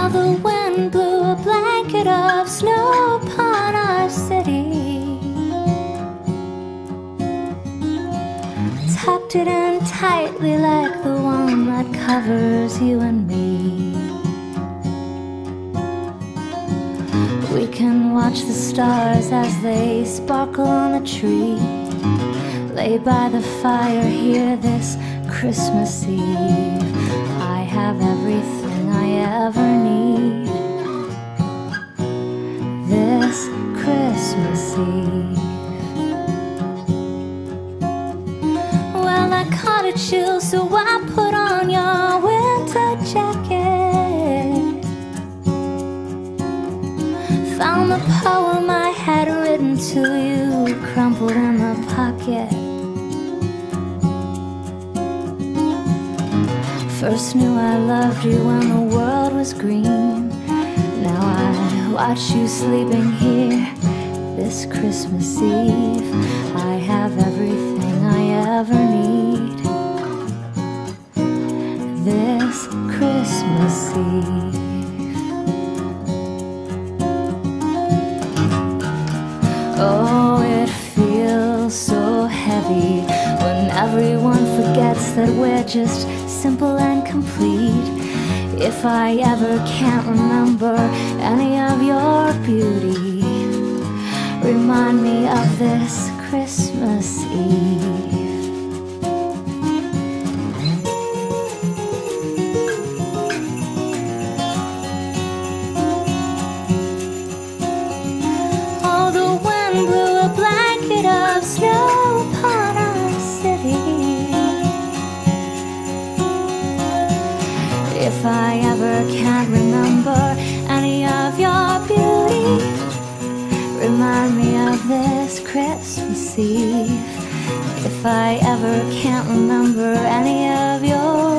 While the wind blew a blanket of snow upon our city, tucked it in tightly like the one that covers you and me. We can watch the stars as they sparkle on the tree, lay by the fire here this Christmas Eve. I have everything I ever need this Christmas Eve. Well, I caught a chill, so I put on your winter jacket. Found the poem I had written to you, crumpled in the pocket. First knew I loved you when the world was green. Now I watch you sleeping here this Christmas Eve. I have everything I ever need this Christmas Eve. Oh, it feels so heavy when everyone forgets that we're just simple and complete. If I ever can't remember any of your beauty, remind me of this Christmas Eve. Oh, the wind blew a blanket of snow upon our city. If I ever can't remember any of your beauty, remind me of this Christmas Eve. If I ever can't remember any of your